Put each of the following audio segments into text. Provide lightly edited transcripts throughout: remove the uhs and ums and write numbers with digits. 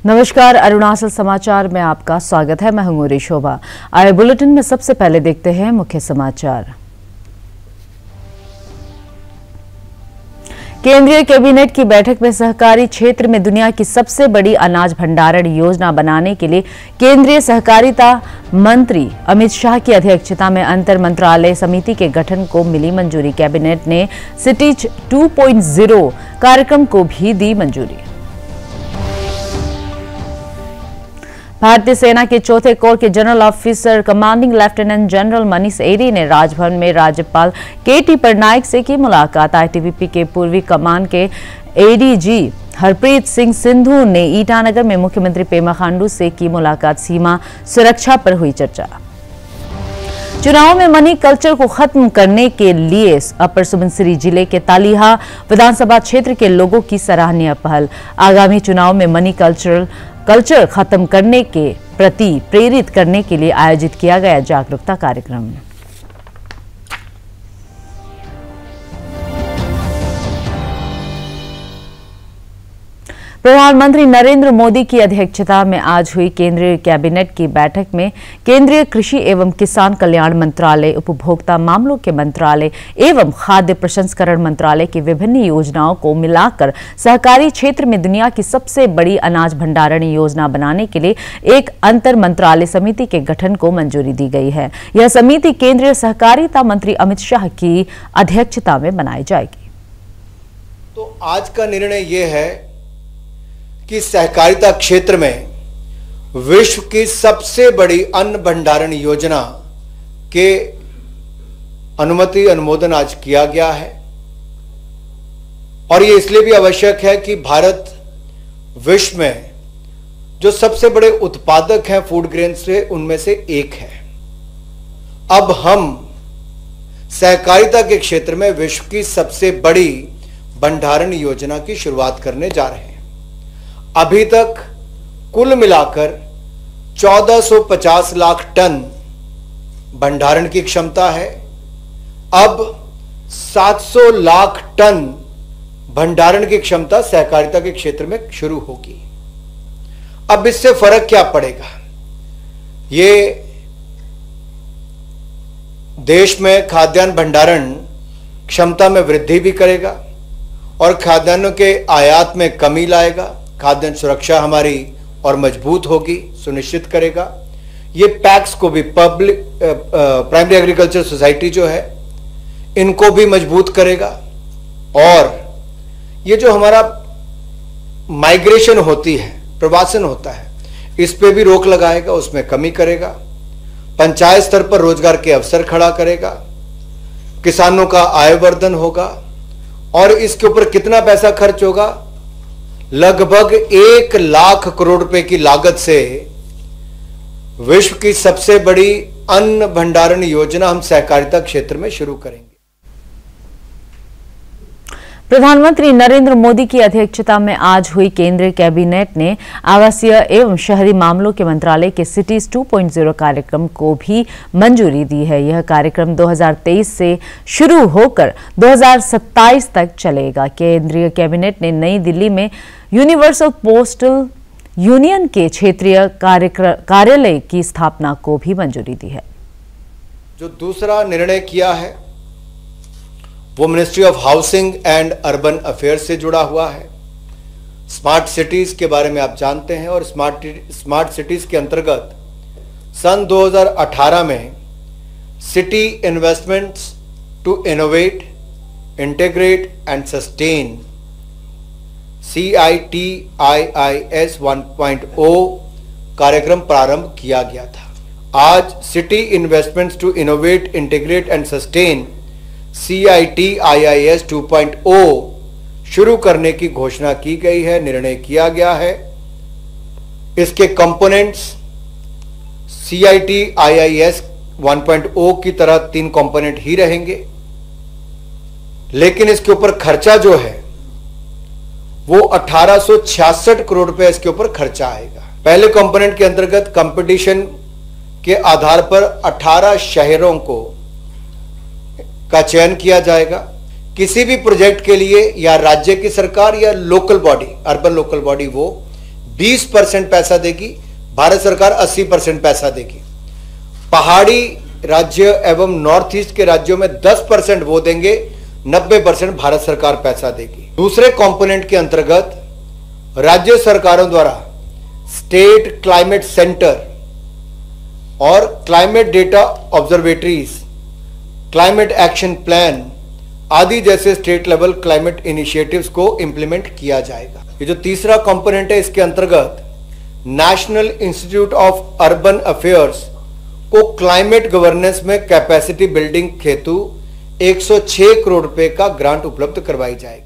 नमस्कार, अरुणाचल समाचार में आपका स्वागत है। मैं हूं गोरी शोभा। आए बुलेटिन में सबसे पहले देखते हैं मुख्य समाचार। केंद्रीय कैबिनेट की बैठक में सहकारी क्षेत्र में दुनिया की सबसे बड़ी अनाज भंडारण योजना बनाने के लिए केंद्रीय सहकारिता मंत्री अमित शाह की अध्यक्षता में अंतर मंत्रालय समिति के गठन को मिली मंजूरी। कैबिनेट ने सिटीज 2.0 कार्यक्रम को भी दी मंजूरी। भारतीय सेना के चौथे कोर के general officer commanding lieutenant general Manish Erry ने राजभवन में राज्यपाल के.टी. पटनायक से की मुलाकात। आईटीबीपी के पूर्वी कमान के एडीजी हरप्रीत सिंह सिंधु ने ईटानगर में मुख्यमंत्री पेमा खांडू से की मुलाकात। सीमा सुरक्षा पर हुई चर्चा। चुनाव में मनी कल्चर को खत्म करने के लिए अपर सुबनसिरी जिले के तालिहा विधानसभा क्षेत्र के लोगों की सराहनीय पहल। आगामी चुनाव में मनी कल्चर खत्म करने के प्रति प्रेरित करने के लिए आयोजित किया गया जागरूकता कार्यक्रम। प्रधानमंत्री नरेंद्र मोदी की अध्यक्षता में आज हुई केंद्रीय कैबिनेट की बैठक में केंद्रीय कृषि एवं किसान कल्याण मंत्रालय, उपभोक्ता मामलों के मंत्रालय एवं खाद्य प्रसंस्करण मंत्रालय की विभिन्न योजनाओं को मिलाकर सहकारी क्षेत्र में दुनिया की सबसे बड़ी अनाज भंडारण योजना बनाने के लिए एक अंतर मंत्रालय समिति के गठन को मंजूरी दी गई है। यह समिति केंद्रीय सहकारिता मंत्री अमित शाह की अध्यक्षता में बनाई जाएगी। तो आज का निर्णय यह है कि सहकारिता क्षेत्र में विश्व की सबसे बड़ी अन्न भंडारण योजना के अनुमोदन आज किया गया है। और ये इसलिए भी आवश्यक है कि भारत विश्व में जो सबसे बड़े उत्पादक हैं फूड ग्रेन से, उनमें से एक है। अब हम सहकारिता के क्षेत्र में विश्व की सबसे बड़ी भंडारण योजना की शुरुआत करने जा रहे हैं। अभी तक कुल मिलाकर 1450 लाख टन भंडारण की क्षमता है। अब 700 लाख टन भंडारण की क्षमता सहकारिता के क्षेत्र में शुरू होगी। अब इससे फर्क क्या पड़ेगा? ये देश में खाद्यान्न भंडारण क्षमता में वृद्धि भी करेगा और खाद्यान्नों के आयात में कमी लाएगा। खाद्यान्न सुरक्षा हमारी और मजबूत होगी, सुनिश्चित करेगा। ये पैक्स को भी, पब्लिक प्राइमरी एग्रीकल्चर सोसाइटी जो है, इनको भी मजबूत करेगा। और ये जो हमारा माइग्रेशन होती है, प्रवासन होता है, इस पे भी रोक लगाएगा, उसमें कमी करेगा। पंचायत स्तर पर रोजगार के अवसर खड़ा करेगा। किसानों का आय वर्धन होगा। और इसके ऊपर कितना पैसा खर्च होगा? लगभग 1 लाख करोड़ रुपए की लागत से विश्व की सबसे बड़ी अन्न भंडारण योजना हम सहकारिता क्षेत्र में शुरू करेंगे। प्रधानमंत्री नरेंद्र मोदी की अध्यक्षता में आज हुई केंद्रीय कैबिनेट ने आवासीय एवं शहरी मामलों के मंत्रालय के सिटीज 2.0 कार्यक्रम को भी मंजूरी दी है। यह कार्यक्रम 2023 से शुरू होकर 2027 तक चलेगा। केंद्रीय कैबिनेट ने नई दिल्ली में यूनिवर्सल पोस्टल यूनियन के क्षेत्रीय कार्यालय की स्थापना को भी मंजूरी दी है। जो दूसरा निर्णय किया है वो ministry of housing and urban affairs से जुड़ा हुआ है। स्मार्ट सिटीज के बारे में आप जानते हैं और स्मार्ट सिटीज के अंतर्गत सन 2018 में city investments to innovate, integrate and sustain CITIIS 1.0 कार्यक्रम प्रारंभ किया गया था। आज city investments to innovate, integrate and sustain CITIIS 2.0 शुरू करने की घोषणा की गई है, निर्णय किया गया है। इसके कंपोनेंट्स CITIIS 1.0 की तरह 3 कंपोनेंट ही रहेंगे, लेकिन इसके ऊपर खर्चा जो है वो 1866 करोड़ रुपए इसके ऊपर खर्चा आएगा। पहले कंपोनेंट के अंतर्गत कंपटीशन के आधार पर 18 शहरों का चयन किया जाएगा। किसी भी प्रोजेक्ट के लिए या राज्य की सरकार या local body, urban local body, वो 20% पैसा देगी, भारत सरकार 80% पैसा देगी। पहाड़ी राज्य एवं नॉर्थ ईस्ट के राज्यों में 10% वो देंगे, 90% भारत सरकार पैसा देगी। दूसरे कंपोनेंट के अंतर्गत राज्य सरकारों द्वारा स्टेट क्लाइमेट सेंटर और climate data observatories, climate action plan आदि जैसे स्टेट लेवल क्लाइमेट इनिशिएटिव्स को इंप्लीमेंट किया जाएगा। ये जो तीसरा कंपोनेंट है, इसके अंतर्गत national institute of urban affairs को क्लाइमेट गवर्नेंस में कैपेसिटी बिल्डिंग हेतु 106 करोड़ रुपए का ग्रांट उपलब्ध करवाई जाएगी।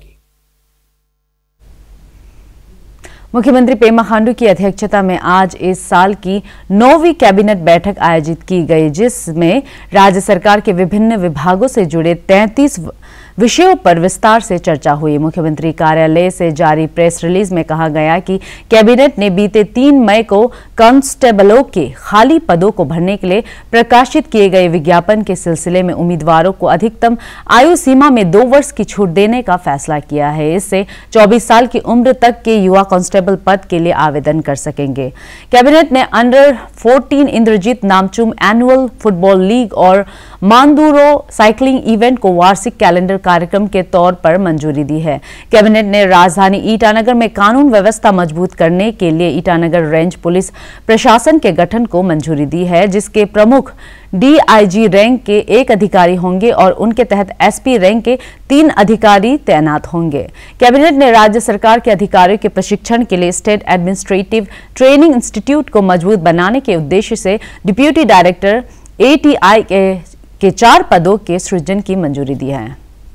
मुख्यमंत्री पेमा खांडू की अध्यक्षता में आज इस साल की 9वीं कैबिनेट बैठक आयोजित की गई, जिसमें राज्य सरकार के विभिन्न विभागों से जुड़े 33 विषयों पर विस्तार से चर्चा हुई। मुख्यमंत्री कार्यालय से जारी प्रेस रिलीज में कहा गया कि कैबिनेट ने बीते 3 मई को कांस्टेबलों के खाली पदों को भरने के लिए प्रकाशित किए गए विज्ञापन के सिलसिले में उम्मीदवारों को अधिकतम आयु सीमा में 2 वर्ष की छूट देने का फैसला किया है। इससे 24 साल की उम्र तक के युवा कांस्टेबल पद के लिए आवेदन कर सकेंगे। कैबिनेट ने under 14 Indrajit Namchum annual football league और मानदूरो साइकिलिंग इवेंट को वार्षिक कैलेंडर कार्यक्रम के तौर पर मंजूरी दी है। कैबिनेट ने राजधानी ईटानगर में कानून व्यवस्था मजबूत करने के लिए ईटानगर रेंज पुलिस प्रशासन के गठन को मंजूरी दी है, जिसके प्रमुख डीआईजी रैंक के 1 अधिकारी होंगे और उनके तहत एसपी रैंक के 3 अधिकारी तैनात होंगे। कैबिनेट ने राज्य सरकार के अधिकारियों के प्रशिक्षण के लिए स्टेट एडमिनिस्ट्रेटिव ट्रेनिंग इंस्टीट्यूट को मजबूत बनाने के उद्देश्य से डिप्यूटी डायरेक्टर एटीआई के 4 पदों के सृजन की मंजूरी दी है।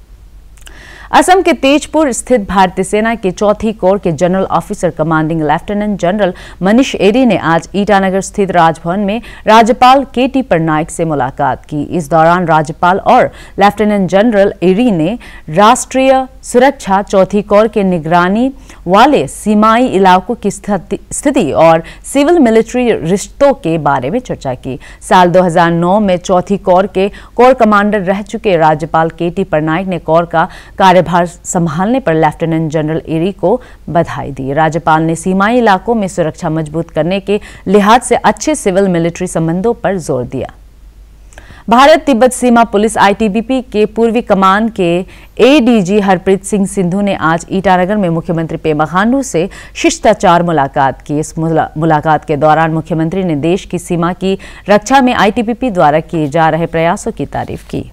असम के तेजपुर स्थित भारतीय सेना के 4थी कोर के general officer commanding lieutenant general Manish Erry ने आज ईटानगर स्थित राजभवन में राज्यपाल केटी पटनायक से मुलाकात की। इस दौरान राज्यपाल और लेफ्टिनेंट जनरल एरी ने राष्ट्रीय सुरक्षा 4थी कोर के निगरानी वाले सीमाई इलाकों की स्थिति और सिविल मिलिट्री रिश्तों के बारे में चर्चा की। साल 2009 में 4थी कोर के कोर कमांडर रह चुके राज्यपाल केटी पटनायक ने कोर का कार्यभार संभालने पर लेफ्टिनेंट जनरल एरी को बधाई दी। राज्यपाल ने सीमाई इलाकों में सुरक्षा मजबूत करने के लिहाज से अच्छे सिविल मिलिट्री संबंधों पर जोर दिया। भारत तिब्बत सीमा पुलिस आईटीबीपी के पूर्वी कमान के एडीजी हरप्रीत सिंह सिंधु ने आज ईटानगर में मुख्यमंत्री पेमा खांडू से शिष्टाचार मुलाकात की। इस मुलाकात के दौरान मुख्यमंत्री ने देश की सीमा की रक्षा में आईटीबीपी द्वारा किए जा रहे प्रयासों की तारीफ की।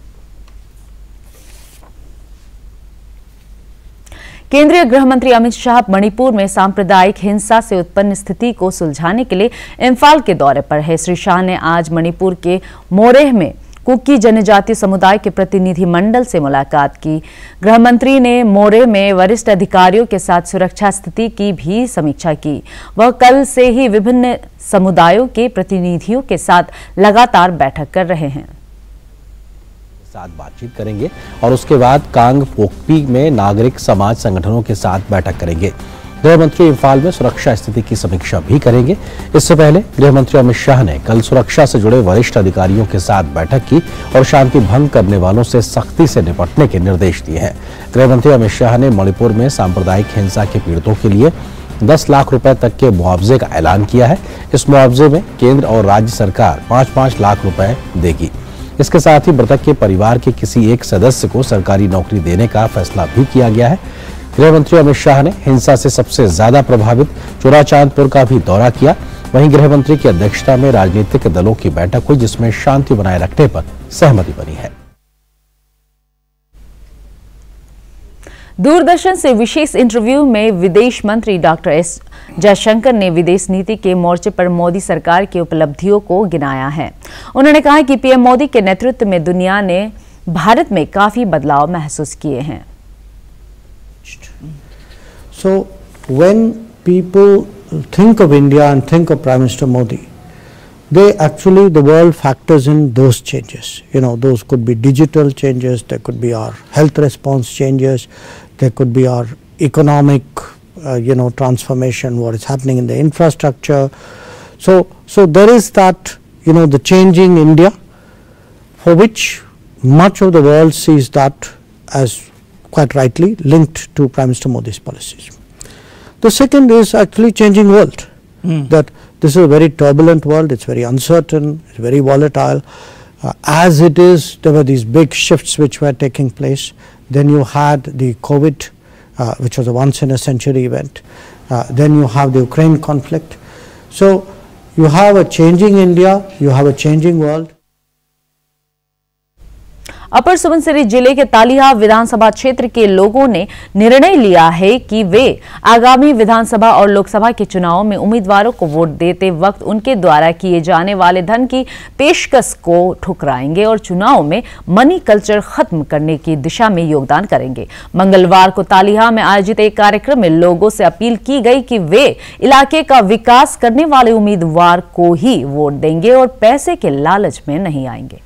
केंद्रीय गृह मंत्री अमित शाह मणिपुर में सांप्रदायिक हिंसा से उत्पन्न स्थिति को सुलझाने के लिए इम्फाल के दौरे पर है। श्री शाह ने आज मणिपुर के मोरेह में कुकी जनजातीय समुदाय के प्रतिनिधि मंडल से मुलाकात की। गृह मंत्री ने मोरेह में वरिष्ठ अधिकारियों के साथ सुरक्षा स्थिति की भी समीक्षा की। वह कल से ही विभिन्न समुदायों के प्रतिनिधियों के साथ लगातार बैठक कर रहे हैं। साथ बातचीत करेंगे और उसके बाद कांग पोकपी में नागरिक समाज संगठनों के साथ बैठक करेंगे। गृह मंत्री इम्फाल में सुरक्षा स्थिति की समीक्षा भी करेंगे। इससे पहले गृह मंत्री अमित शाह ने कल सुरक्षा से जुड़े वरिष्ठ अधिकारियों के साथ बैठक की और शांति भंग करने वालों से सख्ती से निपटने के निर्देश दिए हैं। गृह मंत्री अमित शाह ने मणिपुर में सांप्रदायिक हिंसा के पीड़ितों के लिए 10 लाख रुपए तक के मुआवजे का ऐलान किया है। इस मुआवजे में केंद्र और राज्य सरकार 5-5 लाख रुपए देगी। इसके साथ ही मृतक के परिवार के किसी एक सदस्य को सरकारी नौकरी देने का फैसला भी किया गया है। गृह मंत्री अमित शाह ने हिंसा से सबसे ज्यादा प्रभावित चोराचांदपुर का भी दौरा किया। वहीं गृह मंत्री की अध्यक्षता में राजनीतिक दलों की बैठक हुई, जिसमें शांति बनाए रखने पर सहमति बनी है। दूरदर्शन से विशेष इंटरव्यू में विदेश मंत्री डॉक्टर एस जयशंकर ने विदेश नीति के मोर्चे पर मोदी सरकार की उपलब्धियों को गिनाया है। उन्होंने कहा कि पीएम मोदी के नेतृत्व में दुनिया ने भारत में काफी बदलाव महसूस किए हैं। So when people think of India and think of Prime Minister Modi, the world factors in those changes. You know, those could be digital changes, there could be our health response changes, there could be our economic transformation, what is happening in the infrastructure. So there is that, the changing India, for which much of the world sees that as quite rightly linked to Prime Minister Modi's policies. The second is actually changing world. That this is a very turbulent world, it's very uncertain, it's very volatile. As it is, there were these big shifts which were taking place. Then you had the COVID, which was a once in a century event. Then you have the Ukraine conflict. So you have a changing India, you have a changing world. अपर सुबनसिरी जिले के तालिहा विधानसभा क्षेत्र के लोगों ने निर्णय लिया है कि वे आगामी विधानसभा और लोकसभा के चुनावों में उम्मीदवारों को वोट देते वक्त उनके द्वारा किए जाने वाले धन की पेशकश को ठुकराएंगे और चुनाव में मनी कल्चर खत्म करने की दिशा में योगदान करेंगे। मंगलवार को तालिहा में आयोजित एक कार्यक्रम में लोगों से अपील की गई कि वे इलाके का विकास करने वाले उम्मीदवार को ही वोट देंगे और पैसे के लालच में नहीं आएंगे।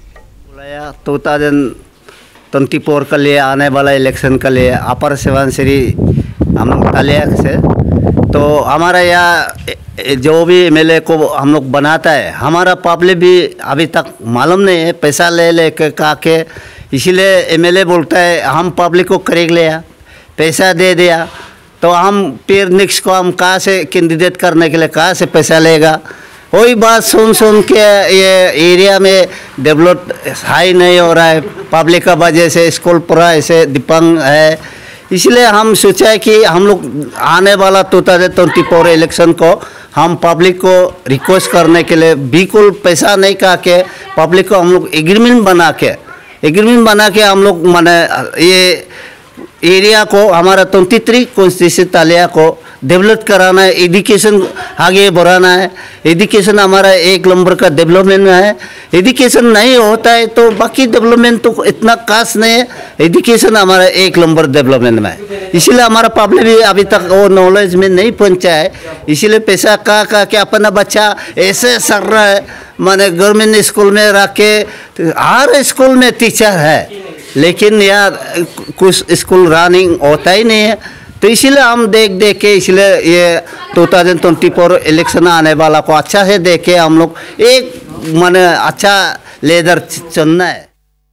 2024 के लिए आने वाला इलेक्शन के लिए अपर सुबनसिरी हम लोग तालिया से तो हमारा यहाँ जो भी एमएलए को हम लोग बनाता है हमारा पब्लिक भी अभी तक मालूम नहीं है पैसा ले के कहा के इसीलिए एमएलए बोलता है हम पब्लिक को खरीद लिया पैसा दे दिया तो हम फिर नेक्स्ट को हम कहाँ से कैंडिडेट करने के लिए कहाँ से पैसा लेगा। वही बात सुन के ये एरिया में डेवलप हाई नहीं हो रहा है पब्लिक का वजह से स्कूल पूरा ऐसे दिपंग है। इसलिए हम सोचा है कि हम लोग आने वाला 2024 इलेक्शन को हम पब्लिक को रिक्वेस्ट करने के लिए बिल्कुल पैसा नहीं कहा के पब्लिक को हम लोग एग्रीमेंट बना के हम लोग माने ये एरिया को हमारा 23 कॉन्स्टिट्यूंसी तालिया को डेवलप कराना है, एजुकेशन आगे बढ़ाना है। एजुकेशन हमारा एक नंबर का डेवलपमेंट में है। एजुकेशन नहीं होता है तो बाकी डेवलपमेंट तो इतना खास नहीं है। एजुकेशन हमारा एक नंबर डेवलपमेंट में है। इसीलिए हमारा पब्लिक भी अभी तक वो नॉलेज में नहीं पहुंचा है। इसीलिए पैसा कहा कि अपना बच्चा ऐसे सर रहा है माने गवर्नमेंट स्कूल में रख के हर स्कूल में टीचर है लेकिन यार कुछ स्कूल रनिंग होता ही नहीं है। तो इसीलिए हम देख के इसलिए ये 2024 इलेक्शन आने वाला को अच्छा से देख के हम लोग एक माने अच्छा लीडर चुनना है।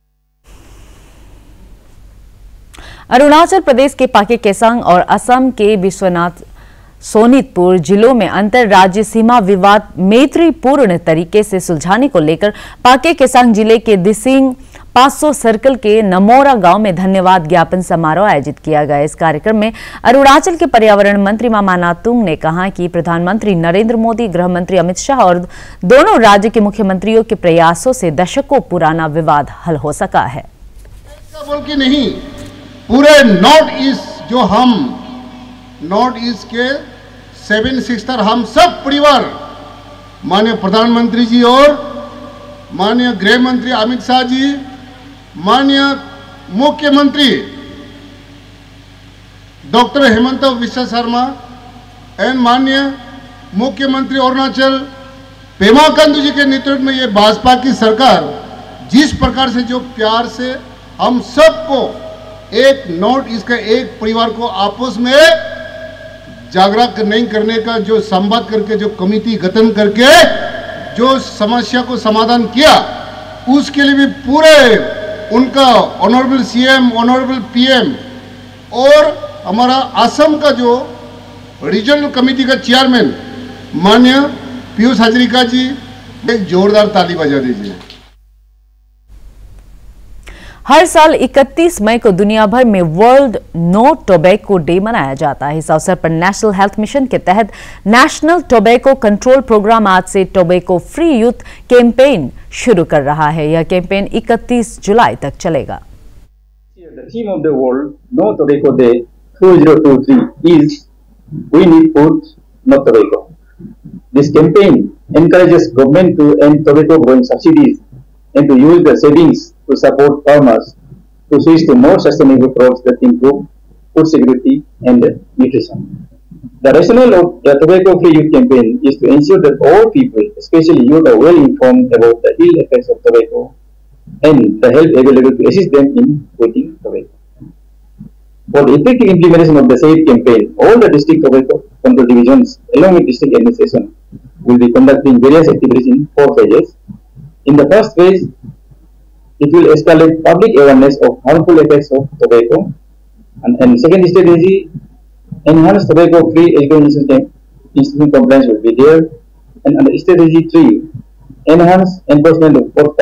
अरुणाचल प्रदेश के पाके केसांग और असम के विश्वनाथ सोनितपुर जिलों में अंतर राज्य सीमा विवाद मैत्रीपूर्ण तरीके से सुलझाने को लेकर पाके केसांग जिले के दिसिंग 500 सर्कल के नमोरा गांव में धन्यवाद ज्ञापन समारोह आयोजित किया गया। इस कार्यक्रम में अरुणाचल के पर्यावरण मंत्री मामा नातुंग ने कहा कि प्रधानमंत्री नरेंद्र मोदी, गृह मंत्री अमित शाह और दोनों राज्य के मुख्यमंत्रियों के प्रयासों से दशकों पुराना विवाद हल हो सका है। बोल के नहीं, पूरे नॉर्थ ईस्ट जो हम नॉर्थ ईस्ट के 7 सिस्टर हम सब परिवार माननीय प्रधानमंत्री जी और माननीय गृह मंत्री अमित शाह जी, माननीय मुख्यमंत्री डॉक्टर हेमंत विश्व शर्मा एंड माननीय मुख्यमंत्री अरुणाचल पेमा खांडू जी के नेतृत्व में ये भाजपा की सरकार जिस प्रकार से जो प्यार से हम सबको एक नॉर्थ ईस्ट का एक परिवार को आपस में जागरूक नहीं करने का जो संवाद करके जो कमेटी गठन करके जो समस्या को समाधान किया उसके लिए भी पूरे उनका ऑनरेबल सीएम, ऑनरेबल पीएम और हमारा असम का जो रीजनल कमेटी का चेयरमैन माननीय पीयूष हाजरिका जी, एक जोरदार ताली बजा दीजिए। हर साल 31 मई को दुनिया भर में वर्ल्ड नो टोबैको डे मनाया जाता है। इस अवसर पर नेशनल हेल्थ मिशन के तहत नेशनल टोबैको कंट्रोल प्रोग्राम आज से टोबैको फ्री यूथ कैंपेन शुरू कर रहा है। यह कैंपेन 31 जुलाई तक चलेगा। The theme of the World No Tobacco Day 2023 is We Need Food, Not Tobacco. This campaign encourages government to end tobacco growing subsidies and to use the savings to support farmers to switch to more sustainable crops that improve food security and nutrition. The rationale of the Tobacco Free Youth campaign is to ensure that all people, especially youth, are well informed about the ill effects of tobacco and the help available to assist them in quitting tobacco. For the effective implementation of the said campaign, all the district tobacco control divisions, along with district administration, will be conducting various activities in 4 phases. In the first phase, it will escalate public awareness of harmful effects of tobacco, and second strategy enhanced tobacco-free education system, institution compliance will be there. And under strategy 3, enhanced enforcement of Code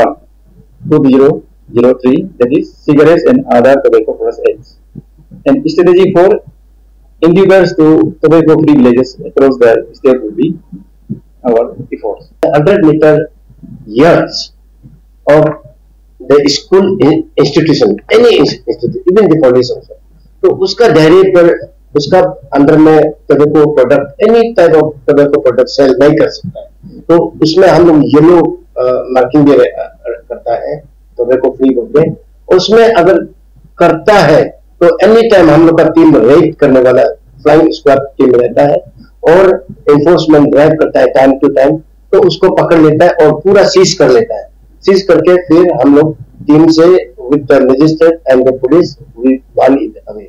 2003, that is cigarettes and other tobacco products acts. And strategy 4, endeavors to tobacco-free villages across the state will be our efforts. 100 meter yards of the school institution, any institution, even the college also. तो उसका दायरे पर उसका अंदर में tobacco product, any type of tobacco product sale नहीं कर सकता है। तो उसमें हम लोग येलो मार्किंग भी करता है टोबैको फ्री बोल के। उसमें अगर करता है तो एनी टाइम हम लोग का टीम रेड करने वाला फ्लाइंग स्क्वाड टीम रहता है और एनफोर्समेंट ड्राइव करता है टाइम टू टाइम, तो उसको पकड़ लेता है और पूरा सीज कर लेता है। सीज करके फिर हम लोग टीम से with the magistrate and the police we won it away.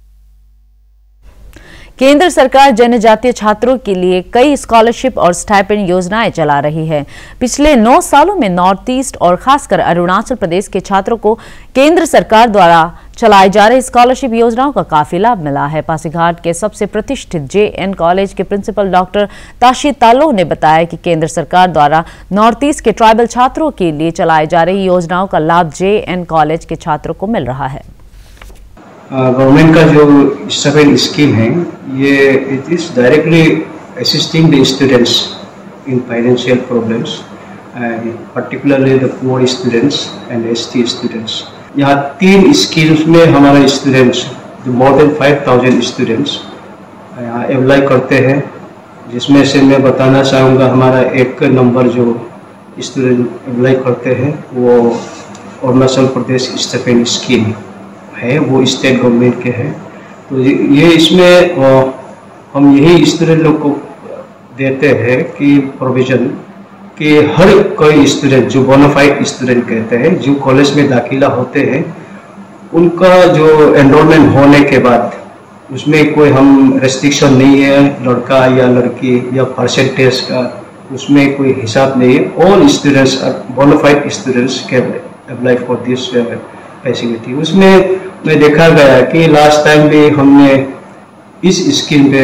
केंद्र सरकार जनजातीय छात्रों के लिए कई स्कॉलरशिप और स्टाइपेंड योजनाएं चला रही है। पिछले 9 सालों में नॉर्थ ईस्ट और खासकर अरुणाचल प्रदेश के छात्रों को केंद्र सरकार द्वारा चलाई जा रही स्कॉलरशिप योजनाओं का काफी लाभ मिला है। पासीघाट के सबसे प्रतिष्ठित JN कॉलेज के प्रिंसिपल डॉक्टर ताशी तालो ने बताया कि केंद्र सरकार द्वारा नॉर्थ ईस्ट के ट्राइबल छात्रों के लिए चलाई जा रही योजनाओं का लाभ JN कॉलेज के छात्रों को मिल रहा है। गवर्नमेंट का जो स्टाइपेंड स्कीम है, ये it is directly assisting the students in financial problems, particularly the poor students and ST students. यहाँ 3 स्कीम्स में हमारे स्टूडेंट्स, मोर देन 5000 स्टूडेंट्स यहाँ अप्लाई करते हैं, जिसमें से मैं बताना चाहूँगा हमारा 1 नंबर जो स्टूडेंट अप्लाई करते हैं वो अरुणाचल प्रदेश स्टाइपेंड स्कीम है, वो स्टेट गवर्नमेंट के हैं। तो ये इसमें हम यही स्टूडेंट लोग को देते हैं कि प्रोविजन कि हर कोई स्टूडेंट जो बोनाफाइड स्टूडेंट कहते हैं, जो कॉलेज में दाखिला होते हैं, उनका जो एनरोलमेंट होने के बाद उसमें कोई हम रेस्ट्रिक्शन नहीं है, लड़का या लड़की या परसेंटेज का उसमें कोई हिसाब नहीं है। All students bonafide students can apply for this facility. उसमें में देखा गया कि लास्ट टाइम भी हमने इस स्कीम पे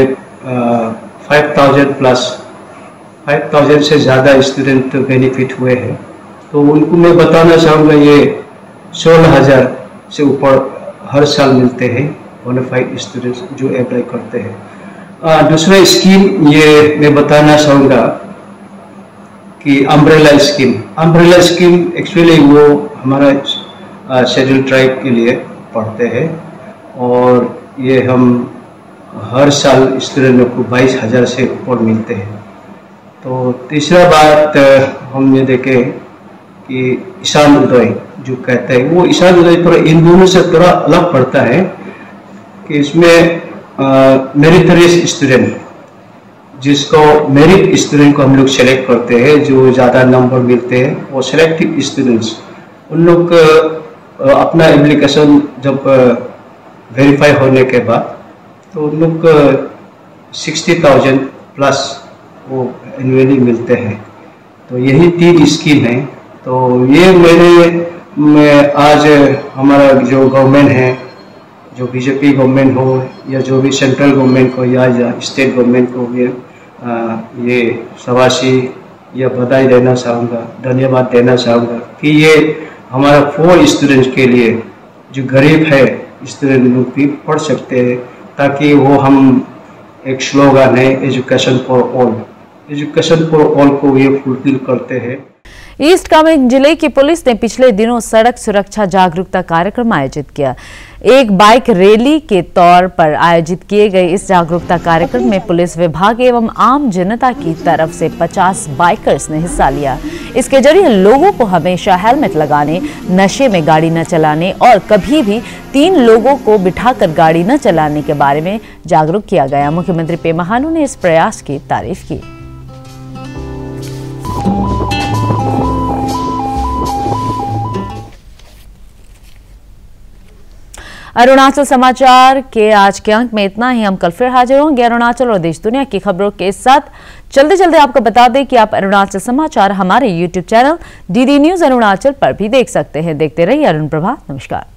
5000 से ज़्यादा स्टूडेंट बेनिफिट हुए हैं। तो उनको मैं बताना चाहूँगा ये 16000 से ऊपर हर साल मिलते हैं बोनाफाइड स्टूडेंट्स जो अप्लाई करते हैं। दूसरा स्कीम ये मैं बताना चाहूँगा कि अम्ब्रेला स्कीम एक्चुअली वो हमारा शेड्यूल ट्राइब के लिए पढ़ते हैं और ये हम हर साल स्टूडेंटों को 22000 से ऊपर मिलते हैं। तो तीसरा बात हमने देखे कि ईशान उदय जो कहते हैं, वो ईशान उदय पर इन दोनों से थोड़ा अलग पड़ता है कि इसमें मेरिटोरियस स्टूडेंट, जिसको मेरिट स्टूडेंट को हम लोग सेलेक्ट करते हैं, जो ज़्यादा नंबर मिलते हैं, और सेलेक्टिव स्टूडेंट्स उन लोग अपना एप्लीकेशन जब वेरीफाई होने के बाद तो उन लोग 60,000 प्लस वो एनुअली मिलते हैं। तो यही 3 स्कीम है। तो ये मैं आज हमारा जो गवर्नमेंट है, जो बीजेपी गवर्नमेंट हो या जो भी सेंट्रल गवर्नमेंट को या स्टेट गवर्नमेंट को ये शाबाशी या बधाई देना चाहूँगा, धन्यवाद देना चाहूँगा कि ये हमारा 4 स्टूडेंट्स के लिए जो गरीब है स्टूडेंट लोग भी पढ़ सकते हैं, ताकि वो हम एक स्लोगन है एजुकेशन फॉर ऑल को ये फुलफिल करते हैं। ईस्ट कामेंग जिले की पुलिस ने पिछले दिनों सड़क सुरक्षा जागरूकता कार्यक्रम आयोजित किया। एक बाइक रैली के तौर पर आयोजित किए गए इस जागरूकता कार्यक्रम में पुलिस विभाग एवं आम जनता की तरफ से 50 बाइकर्स ने हिस्सा लिया। इसके जरिए लोगों को हमेशा हेलमेट लगाने, नशे में गाड़ी न चलाने और कभी भी 3 लोगों को बिठाकर गाड़ी न चलाने के बारे में जागरूक किया गया। मुख्यमंत्री पेमा खांडू ने इस प्रयास की तारीफ की। अरुणाचल समाचार के आज के अंक में इतना ही। हम कल फिर हाजिर होंगे अरुणाचल और देश दुनिया की खबरों के साथ। जल्दी आपको बता दें कि आप अरुणाचल समाचार हमारे YouTube channel DD news Arunachal पर भी देख सकते हैं। देखते रहिए अरुण प्रभा। नमस्कार।